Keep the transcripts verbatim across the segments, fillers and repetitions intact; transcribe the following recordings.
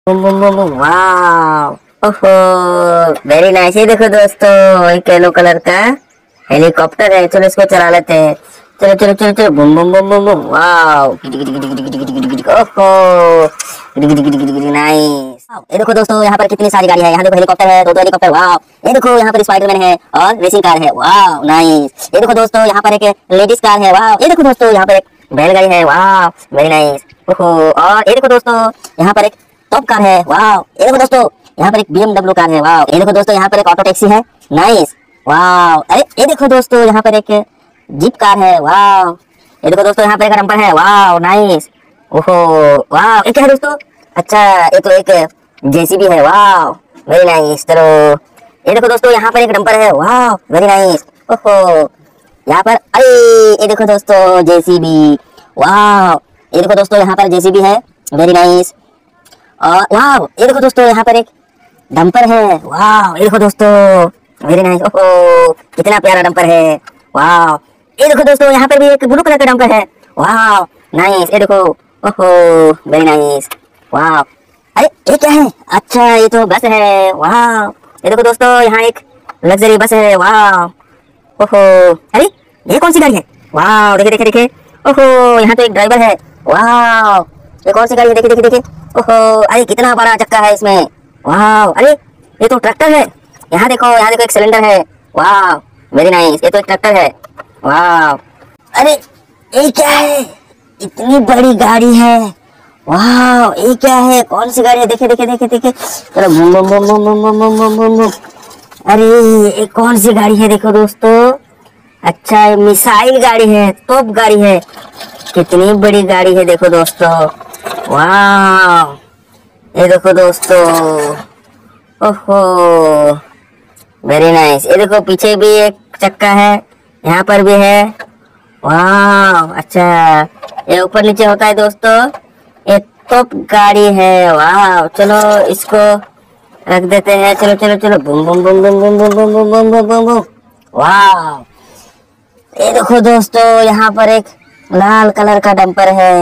Boom boom boom boom, वाह, ओहो, very nice. ये देखो दोस्तों, एक येलो कलर का हेलीकॉप्टर है। चलो इसको चला लेते हैं। चलो चलो चलो चलो, boom boom boom boom boom, वाह, ओहो, नाइस। ये देखो दोस्तों, यहाँ पर कितनी सारी गाड़ी है। यहाँ देखो हेलीकॉप्टर है, दो दो हेलीकॉप्टर, वाह। ये देखो यहाँ पर स्पाइडरमैन है और रेसिंग कार है, वाह, नाइस। ये देखो दोस्तों, यहाँ पर एक लेडीज कार है, वाह। ये देखो दोस्तों, यहाँ पर एक बैलगाड़ी है, वाह, वेरी नाइस, ओहो। और ये देखो दोस्तों, यहाँ पर एक टॉप कार है, वाह। ये देखो दोस्तों, यहाँ पर एक बी एम डब्ल्यू कार है, वाह। ये देखो दोस्तों, यहाँ पर एक ऑटो टैक्सी है, नाइस, वाह। अरे ये देखो दोस्तों, यहाँ पर एक जीप कार है, वाह। ये देखो दोस्तों, यहाँ पर एक डंपर है, वाह, नाइस, ओहो, वाह। ये क्या है दोस्तों? अच्छा, ये तो एक जेसीबी है, वाह, वेरी नाइस। चलो ये देखो दोस्तों, यहाँ पर एक डंपर है, वाह, वेरी नाइस, ओहो। यहाँ पर अरे ये देखो दोस्तों, जेसीबी, वाह। ये देखो दोस्तों, यहाँ पर जेसीबी है, वेरी नाइस। और वाह, ये देखो दोस्तों, यहाँ पर एक डंपर है, वाह। ये देखो दोस्तों, वेरी नाइस, ओहो, कितना प्यारा डंपर है, वाह। ये देखो दोस्तों, यहाँ पर भी एक ब्लू कलर का डंपर है, वाह, नाइस। ये देखो, ओहो, वेरी नाइस, वाह। अरे ये क्या है? अच्छा, ये तो बस है, वाह। ये देखो दोस्तों, यहाँ एक लग्जरी बस है, वाह, ओहो। अरे ये कौन सी गाड़ी है? वाह, देखे देखे देखे, ओहो, यहाँ तो एक ड्राइवर है, वाह। ये कौन सी गाड़ी है? देखे देखे देखे, ओहो, अरे कितना बड़ा चक्का है इसमें, वाह। अरे ये तो ट्रैक्टर है, यहाँ देखो, यहाँ देखो, एक सिलेंडर है, वाह, वेरी नाइस। ये तो एक ट्रैक्टर है, वाह। अरे ये क्या है? इतनी बड़ी गाड़ी है, वाह। ये क्या है? कौन सी गाड़ी है? देखे देखे देखे देखे, चलो boom boom boom boom boom boom boom boom boom. अरे ये कौन सी गाड़ी है? देखो दोस्तों, अच्छा, ये मिसाइल गाड़ी है, तोप गाड़ी है। कितनी बड़ी गाड़ी है, देखो दोस्तों, वाह। ये देखो दोस्तों, ओहो, वेरी नाइस। ये देखो पीछे भी एक चक्का है, यहाँ पर भी है, वाह। अच्छा, ये ऊपर नीचे होता है दोस्तों, ये तोप गाड़ी है, वाह। चलो इसको रख देते हैं। चलो चलो चलो, boom boom boom boom boom boom boom boom boom boom boom, वाह। ये देखो दोस्तों, यहाँ पर एक लाल कलर का डंपर है,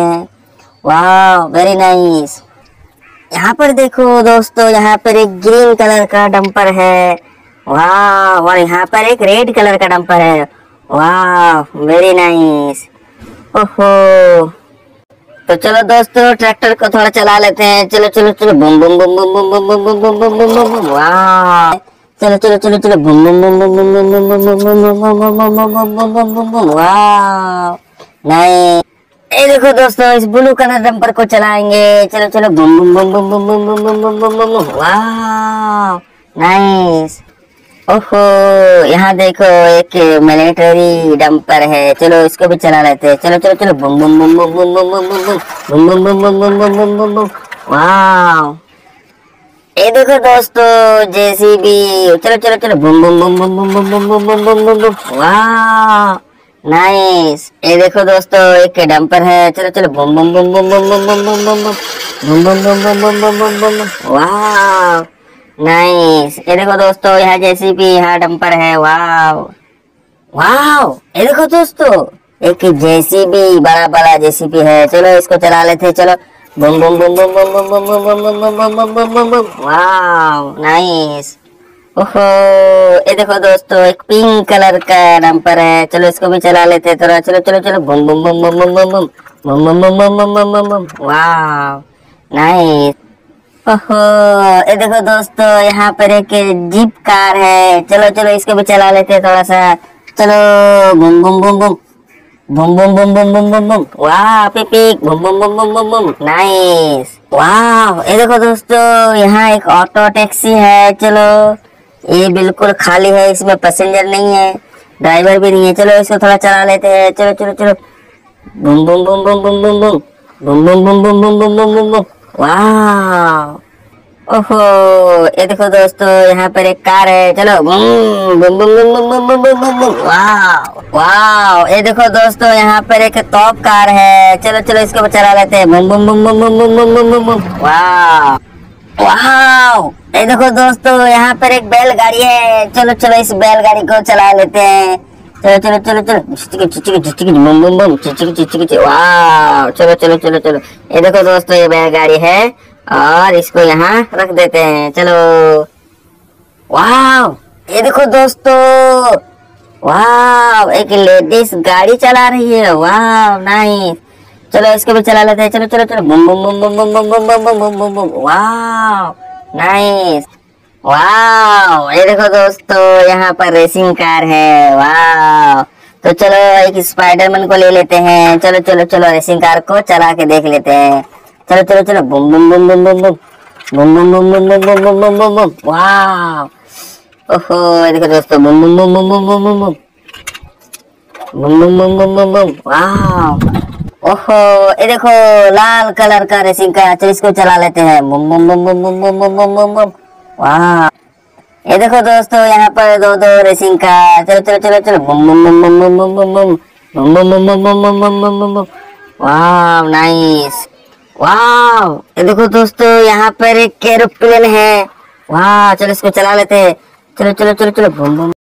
वाह, वेरी नाइस। यहाँ पर देखो दोस्तों, यहाँ पर एक ग्रीन कलर का डंपर है, वाह। और यहाँ पर एक रेड कलर का डंपर है, वाह, वेरी नाइस, ओहो। तो चलो दोस्तों, ट्रैक्टर को थोड़ा चला लेते हैं। चलो चलो चलो, boom boom boom boom boom boom boom boom boom boom boom boom, वाह। चलो चलो चलो चलो, boom boom boom boom boom boom boom boom boom boom boom boom boom boom boom boom boom boom, वाह, नाइस। ये देखो दोस्तों, इस ब्लू कलर डंपर को चलाएंगे। चलो चलो, boom boom boom boom boom boom boom boom boom boom boom, वाह, नाइस, ओहो। यहाँ देखो एक मिलिट्री डंपर है, चलो इसको भी चला लेते हैं। चलो चलो चलो, boom boom boom boom boom boom boom boom boom boom boom boom boom boom boom boom, वाह। ये देखो दोस्तों, जेसीबी, चलो चलो चलो, boom boom boom boom boom boom boom boom boom boom boom, वाह, नाइस। ये देखो दोस्तों, एक डंपर है, चलो चलो, boom boom boom boom boom boom boom boom boom boom boom boom boom boom boom boom boom, वाह, नाइस। ये देखो दोस्तों, यहाँ जेसीबी, यहाँ डंपर है, वाह, वाह। ये देखो दोस्तों, एक जेसीबी, बड़ा बड़ा जेसीबी है, चलो इसको चला लेते हैं। चलो, boom boom boom boom boom boom boom boom boom boom boom boom boom boom boom, वाह, नाइस, ओहो। ये देखो दोस्तों, एक पिंक कलर का डंपर है, चलो इसको भी चला लेते हैं थोड़ा। चलो चलो चलो, boom boom boom boom boom boom boom boom boom boom boom boom boom boom, वाह, नाइस, ओहो। ये देखो दोस्तों, यहाँ पर एक जीप कार है, चलो चलो इसको भी चला लेते हैं थोड़ा सा। चलो, boom boom boom boom boom boom boom boom boom boom boom, वाह, पिक, boom boom boom boom boom boom, nice, वाह। ये देखो दोस्तों, यहाँ एक ऑटो टैक्सी है, चलो ये बिल्कुल खाली है, इसमें पैसेंजर नहीं है, ड्राइवर भी नहीं है। चलो इसको थोड़ा चला लेते हैं। चलो चलो चलो, boom boom boom boom boom boom boom boom boom boom boom boom boom boom boom boom, वाह, ओहो। ये देखो दोस्तों, यहाँ पर एक कार है, चलो, boom boom boom boom boom boom boom boom boom, वाह, वाह। ये देखो दोस्तों, यहाँ पर एक टॉप कार है, चलो चलो इसको चला लेते हैं। Boom boom boom boom boom boom boom boom boom, वाह, वाह। ये देखो दोस्तों, यहाँ पर एक बैलगाड़ी है, चलो चलो इस बैलगाड़ी को चला लेते हैं। चलो चलो चलो चलो, चिचिकी चिचिकी चिचिकी बम बम बम, चिचिकी चिचिकी, वाह। चलो चलो चलो चलो, ये देखो दोस्तों, ये बैलगाड़ी है और इसको यहाँ रख देते हैं। चलो वाह, ये देखो दोस्तों, वाह एक लेडीज गाड़ी चला रही है। वाह नाइस, चलो इसको भी चला लेते हैं। चलो चलो चलो, boom boom boom boom boom boom boom boom boom boom boom. वाह नाइस, वाह ये देखो दोस्तों, यहाँ पर रेसिंग कार है। वाह, तो चलो एक स्पाइडरमैन को ले लेते हैं। चलो चलो चलो, रेसिंग कार को चला के देख लेते हैं। चलो चलो चलो, boom boom boom boom boom boom boom boom boom boom boom boom boom boom boom boom. वाह, ओहो ये देखो दोस्तों, boom boom boom boom boom boom boom boom boom boom boom boom boom boom. वाह, ओहो ये देखो लाल कलर का रेसिंग कार। चलो इसको चला लेते हैं। Boom boom boom boom boom boom boom boom boom. वाह, ये देखो दोस्तों, यहाँ पर दो दो रेसिंग कार। चलो चलो चलो चलो, boom boom boom boom boom boom boom boom boom boom boom boom boom boom boom boom boom. वाह नाइस, वाह ये देखो दोस्तों, यहाँ पर एक एरोप्लेन है। वाह, चलो इसको चला लेते हैं। चलो चलो चलो चलो, बूम बूम।